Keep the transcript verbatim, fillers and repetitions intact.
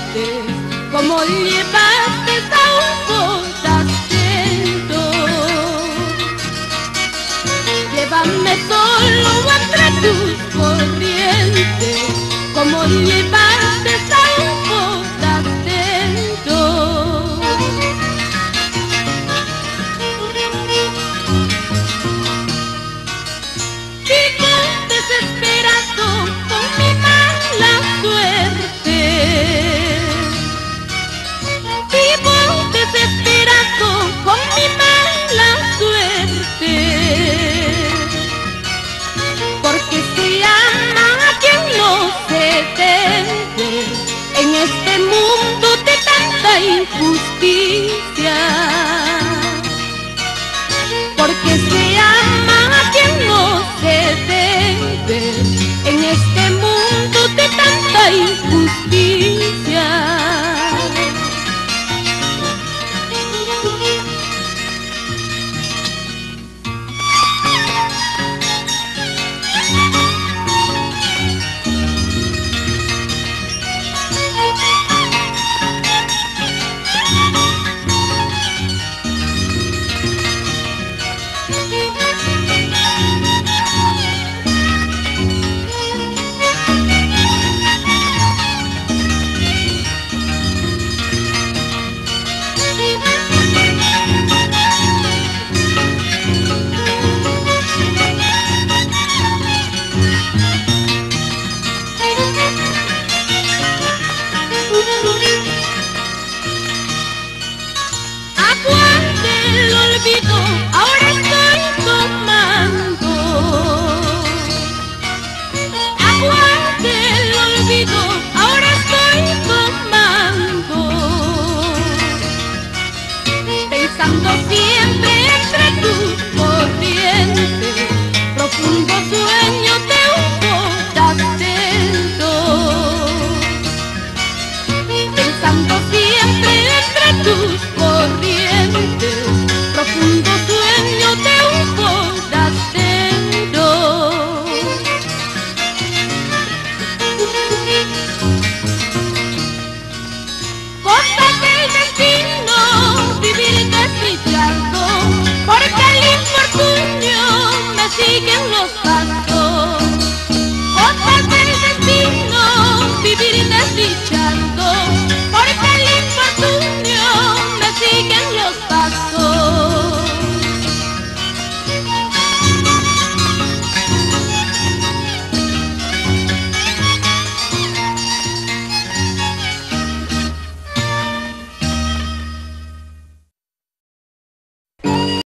como llevaste a un portacento. Llévame solo entre tus corrientes, como llevaste a un portacento. Vivo desesperado con mi mala suerte. Vivo desesperado con mi mala suerte, porque se ama a quien no se debe en este mundo de tanta injusticia.